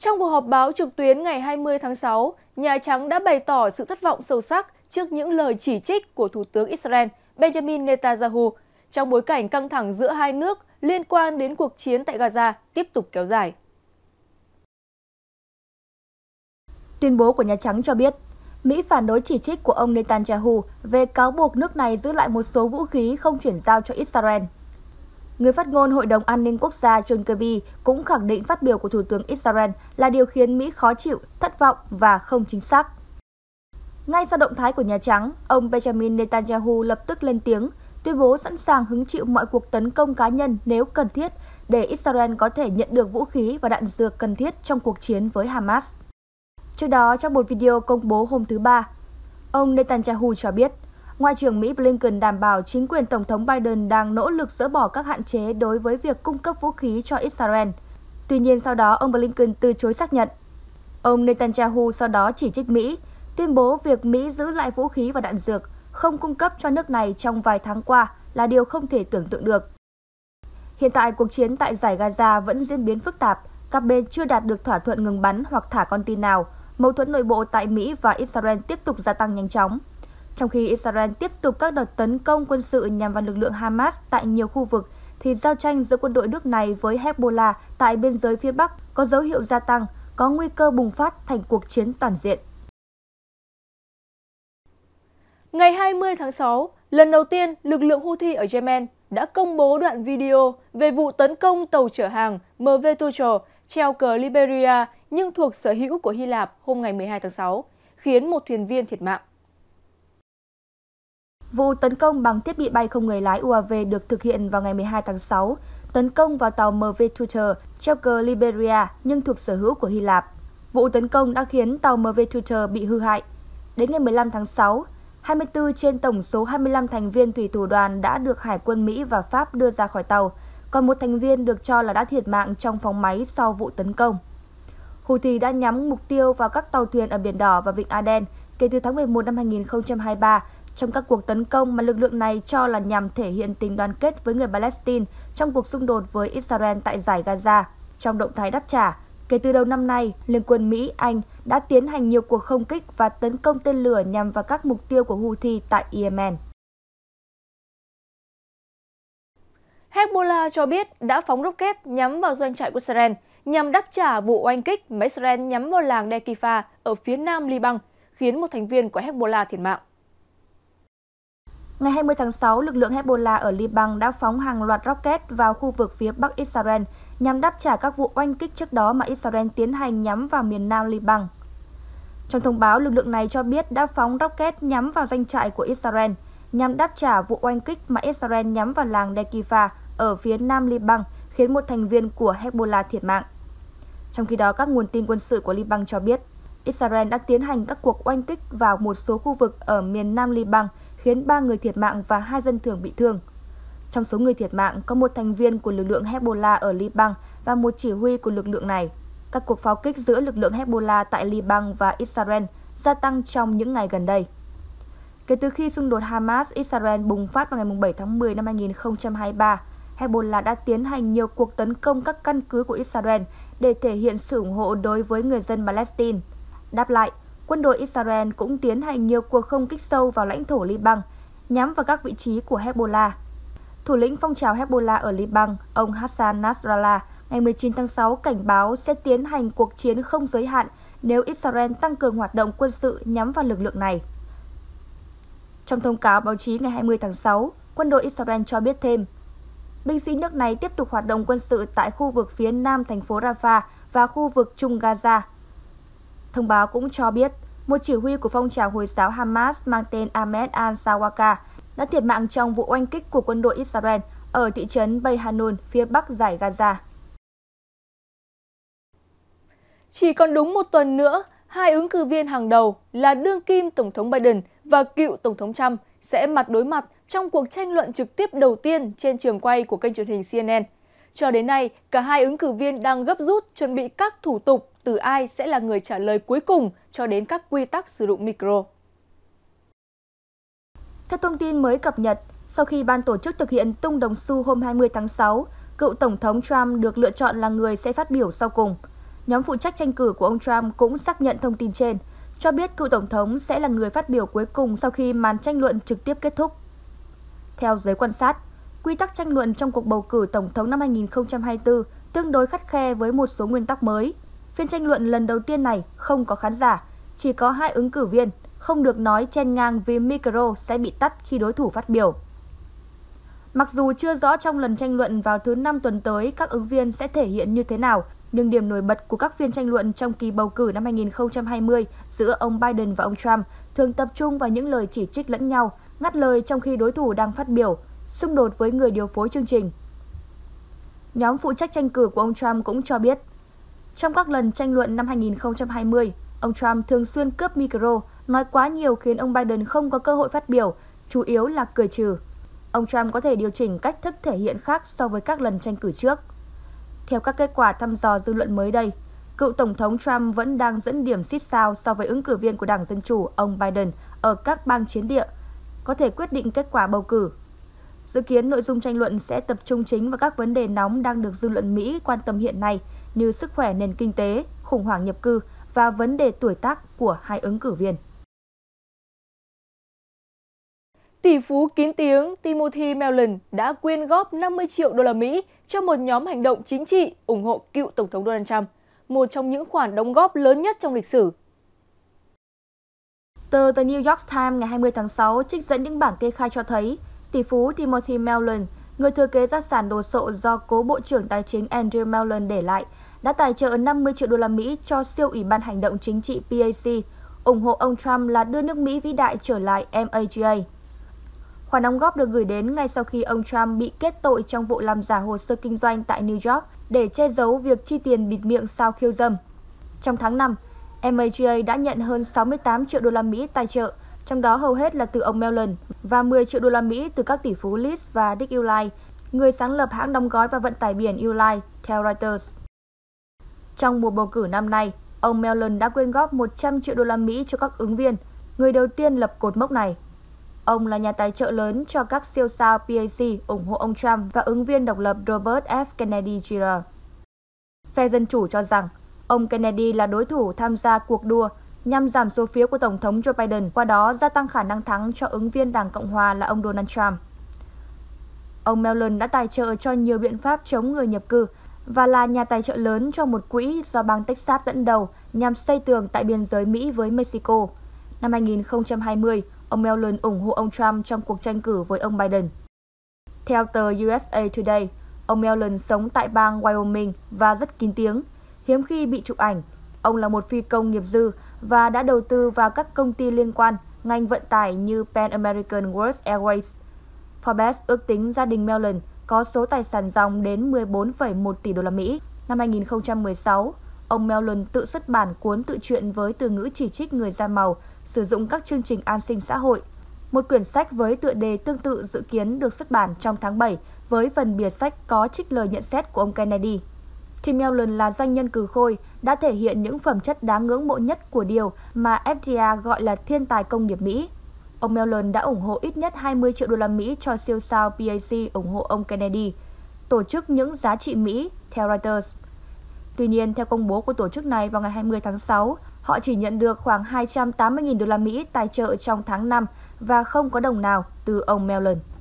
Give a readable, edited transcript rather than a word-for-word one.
Trong cuộc họp báo trực tuyến ngày 20 tháng 6, Nhà Trắng đã bày tỏ sự thất vọng sâu sắc trước những lời chỉ trích của Thủ tướng Israel Benjamin Netanyahu trong bối cảnh căng thẳng giữa hai nước liên quan đến cuộc chiến tại Gaza tiếp tục kéo dài. Tuyên bố của Nhà Trắng cho biết, Mỹ phản đối chỉ trích của ông Netanyahu về cáo buộc nước này giữ lại một số vũ khí không chuyển giao cho Israel. Người phát ngôn Hội đồng An ninh Quốc gia John Kirby cũng khẳng định phát biểu của Thủ tướng Israel là điều khiến Mỹ khó chịu, thất vọng và không chính xác. Ngay sau động thái của Nhà Trắng, ông Benjamin Netanyahu lập tức lên tiếng, tuyên bố sẵn sàng hứng chịu mọi cuộc tấn công cá nhân nếu cần thiết để Israel có thể nhận được vũ khí và đạn dược cần thiết trong cuộc chiến với Hamas. Trước đó, trong một video công bố hôm thứ Ba, ông Netanyahu cho biết, Ngoại trưởng Mỹ Blinken đảm bảo chính quyền Tổng thống Biden đang nỗ lực dỡ bỏ các hạn chế đối với việc cung cấp vũ khí cho Israel. Tuy nhiên, sau đó ông Blinken từ chối xác nhận. Ông Netanyahu sau đó chỉ trích Mỹ, tuyên bố việc Mỹ giữ lại vũ khí và đạn dược, không cung cấp cho nước này trong vài tháng qua là điều không thể tưởng tượng được. Hiện tại, cuộc chiến tại Dải Gaza vẫn diễn biến phức tạp, các bên chưa đạt được thỏa thuận ngừng bắn hoặc thả con tin nào. Mâu thuẫn nội bộ tại Mỹ và Israel tiếp tục gia tăng nhanh chóng. Trong khi Israel tiếp tục các đợt tấn công quân sự nhằm vào lực lượng Hamas tại nhiều khu vực, thì giao tranh giữa quân đội nước này với Hezbollah tại biên giới phía Bắc có dấu hiệu gia tăng, có nguy cơ bùng phát thành cuộc chiến toàn diện. Ngày 20 tháng 6, lần đầu tiên lực lượng Houthi ở Yemen đã công bố đoạn video về vụ tấn công tàu chở hàng MV Tuchel treo cờ Liberia nhưng thuộc sở hữu của Hy Lạp hôm ngày 12 tháng 6, khiến một thuyền viên thiệt mạng. Vụ tấn công bằng thiết bị bay không người lái UAV được thực hiện vào ngày 12 tháng 6, tấn công vào tàu MV Tuchel treo cờ Liberia nhưng thuộc sở hữu của Hy Lạp. Vụ tấn công đã khiến tàu MV Tuchel bị hư hại. Đến ngày 15 tháng 6, 24 trên tổng số 25 thành viên thủy thủ đoàn đã được Hải quân Mỹ và Pháp đưa ra khỏi tàu, còn một thành viên được cho là đã thiệt mạng trong phóng máy sau vụ tấn công. Houthi đã nhắm mục tiêu vào các tàu thuyền ở Biển Đỏ và Vịnh Aden kể từ tháng 11 năm 2023 trong các cuộc tấn công mà lực lượng này cho là nhằm thể hiện tình đoàn kết với người Palestine trong cuộc xung đột với Israel tại Dải Gaza. Trong động thái đáp trả, kể từ đầu năm nay, Liên quân Mỹ, Anh đã tiến hành nhiều cuộc không kích và tấn công tên lửa nhằm vào các mục tiêu của Houthi tại Yemen. Hezbollah cho biết đã phóng rocket nhắm vào doanh trại của Israel nhằm đáp trả vụ oanh kích mà Israel nhắm vào làng Dekifa ở phía nam Liban, khiến một thành viên của Hezbollah thiệt mạng. Ngày 20 tháng 6, lực lượng Hezbollah ở Liban đã phóng hàng loạt rocket vào khu vực phía bắc Israel nhằm đáp trả các vụ oanh kích trước đó mà Israel tiến hành nhắm vào miền nam Liban. Trong thông báo, lực lượng này cho biết đã phóng rocket nhắm vào doanh trại của Israel nhằm đáp trả vụ oanh kích mà Israel nhắm vào làng Dekifa ở phía nam Liban, khiến một thành viên của Hezbollah thiệt mạng. Trong khi đó, các nguồn tin quân sự của Liban cho biết, Israel đã tiến hành các cuộc oanh kích vào một số khu vực ở miền nam Liban, khiến 3 người thiệt mạng và 2 dân thường bị thương. Trong số người thiệt mạng có một thành viên của lực lượng Hezbollah ở Liban và một chỉ huy của lực lượng này. Các cuộc pháo kích giữa lực lượng Hezbollah tại Liban và Israel gia tăng trong những ngày gần đây. Kể từ khi xung đột Hamas-Israel bùng phát vào ngày 7 tháng 10 năm 2023, Hezbollah đã tiến hành nhiều cuộc tấn công các căn cứ của Israel để thể hiện sự ủng hộ đối với người dân Palestine. Đáp lại, quân đội Israel cũng tiến hành nhiều cuộc không kích sâu vào lãnh thổ Liban, nhắm vào các vị trí của Hezbollah. Thủ lĩnh phong trào Hezbollah ở Liban, ông Hassan Nasrallah, ngày 19 tháng 6 cảnh báo sẽ tiến hành cuộc chiến không giới hạn nếu Israel tăng cường hoạt động quân sự nhắm vào lực lượng này. Trong thông cáo báo chí ngày 20 tháng 6, quân đội Israel cho biết thêm, binh sĩ nước này tiếp tục hoạt động quân sự tại khu vực phía nam thành phố Rafah và khu vực Trung Gaza. Thông báo cũng cho biết, một chỉ huy của phong trào Hồi giáo Hamas mang tên Ahmed al-Sawaka đã thiệt mạng trong vụ oanh kích của quân đội Israel ở thị trấn Beit Hanun, phía bắc Dải Gaza. Chỉ còn đúng một tuần nữa, hai ứng cử viên hàng đầu là đương kim Tổng thống Biden và cựu Tổng thống Trump sẽ mặt đối mặt trong cuộc tranh luận trực tiếp đầu tiên trên trường quay của kênh truyền hình CNN. Cho đến nay, cả hai ứng cử viên đang gấp rút chuẩn bị các thủ tục từ ai sẽ là người trả lời cuối cùng cho đến các quy tắc sử dụng micro. Theo thông tin mới cập nhật, sau khi ban tổ chức thực hiện tung đồng xu hôm 20 tháng 6, cựu Tổng thống Trump được lựa chọn là người sẽ phát biểu sau cùng. Nhóm phụ trách tranh cử của ông Trump cũng xác nhận thông tin trên, cho biết cựu Tổng thống sẽ là người phát biểu cuối cùng sau khi màn tranh luận trực tiếp kết thúc. Theo giới quan sát, quy tắc tranh luận trong cuộc bầu cử Tổng thống năm 2024 tương đối khắt khe với một số nguyên tắc mới. Phiên tranh luận lần đầu tiên này không có khán giả, chỉ có 2 ứng cử viên, không được nói chen ngang vì micro sẽ bị tắt khi đối thủ phát biểu. Mặc dù chưa rõ trong lần tranh luận vào thứ 5 tuần tới các ứng viên sẽ thể hiện như thế nào, nhưng điểm nổi bật của các phiên tranh luận trong kỳ bầu cử năm 2020 giữa ông Biden và ông Trump thường tập trung vào những lời chỉ trích lẫn nhau, ngắt lời trong khi đối thủ đang phát biểu, xung đột với người điều phối chương trình. Nhóm phụ trách tranh cử của ông Trump cũng cho biết, trong các lần tranh luận năm 2020, ông Trump thường xuyên cướp micro, nói quá nhiều khiến ông Biden không có cơ hội phát biểu, chủ yếu là cười trừ. Ông Trump có thể điều chỉnh cách thức thể hiện khác so với các lần tranh cử trước. Theo các kết quả thăm dò dư luận mới đây, cựu Tổng thống Trump vẫn đang dẫn điểm xít sao so với ứng cử viên của Đảng Dân Chủ, ông Biden, ở các bang chiến địa, có thể quyết định kết quả bầu cử. Dự kiến nội dung tranh luận sẽ tập trung chính vào các vấn đề nóng đang được dư luận Mỹ quan tâm hiện nay như sức khỏe nền kinh tế, khủng hoảng nhập cư và vấn đề tuổi tác của 2 ứng cử viên. Tỷ phú kín tiếng Timothy Mellon đã quyên góp 50 triệu đô la Mỹ cho một nhóm hành động chính trị ủng hộ cựu Tổng thống Donald Trump, một trong những khoản đóng góp lớn nhất trong lịch sử. Tờ The New York Times ngày 20 tháng 6 trích dẫn những bảng kê khai cho thấy tỷ phú Timothy Mellon, người thừa kế gia sản đồ sộ do cố Bộ trưởng Tài chính Andrew Mellon để lại, đã tài trợ 50 triệu đô la Mỹ cho siêu ủy ban hành động chính trị PAC, ủng hộ ông Trump là đưa nước Mỹ vĩ đại trở lại MAGA. Khoản đóng góp được gửi đến ngay sau khi ông Trump bị kết tội trong vụ làm giả hồ sơ kinh doanh tại New York để che giấu việc chi tiền bịt miệng sau khiêu dâm. Trong tháng 5, MAGA đã nhận hơn 68 triệu đô la Mỹ tài trợ, trong đó hầu hết là từ ông Mellon và 10 triệu đô la Mỹ từ các tỷ phú Liz và Dick Uihlein, người sáng lập hãng đóng gói và vận tải biển Uihlein, theo Reuters. Trong mùa bầu cử năm nay, ông Mellon đã quyên góp 100 triệu đô la Mỹ cho các ứng viên, người đầu tiên lập cột mốc này. Ông là nhà tài trợ lớn cho các siêu sao PAC ủng hộ ông Trump và ứng viên độc lập Robert F. Kennedy Jr. Phe Dân Chủ cho rằng ông Kennedy là đối thủ tham gia cuộc đua nhằm giảm số phiếu của Tổng thống Joe Biden, qua đó gia tăng khả năng thắng cho ứng viên Đảng Cộng Hòa là ông Donald Trump. Ông Mellon đã tài trợ cho nhiều biện pháp chống người nhập cư và là nhà tài trợ lớn cho một quỹ do bang Texas dẫn đầu nhằm xây tường tại biên giới Mỹ với Mexico. Năm 2020, ông Mellon ủng hộ ông Trump trong cuộc tranh cử với ông Biden. Theo tờ USA Today, ông Mellon sống tại bang Wyoming và rất kín tiếng, hiếm khi bị chụp ảnh. Ông là một phi công nghiệp dư và đã đầu tư vào các công ty liên quan, ngành vận tải như Pan American World Airways. Forbes ước tính gia đình Mellon có số tài sản ròng đến 14,1 tỷ đô la Mỹ. Năm 2016, ông Mellon tự xuất bản cuốn tự truyện với từ ngữ chỉ trích người da màu, sử dụng các chương trình an sinh xã hội. Một quyển sách với tựa đề tương tự dự kiến được xuất bản trong tháng 7 với phần bìa sách có trích lời nhận xét của ông Kennedy. Tim Mellon là doanh nhân cừ khôi, đã thể hiện những phẩm chất đáng ngưỡng mộ nhất của điều mà FDA gọi là thiên tài công nghiệp Mỹ. Ông Mellon đã ủng hộ ít nhất 20 triệu đô la Mỹ cho siêu sao PAC ủng hộ ông Kennedy, tổ chức những giá trị Mỹ, theo Reuters. Tuy nhiên, theo công bố của tổ chức này vào ngày 20 tháng 6, họ chỉ nhận được khoảng 280.000 đô la Mỹ tài trợ trong tháng 5 và không có đồng nào từ ông Mellon.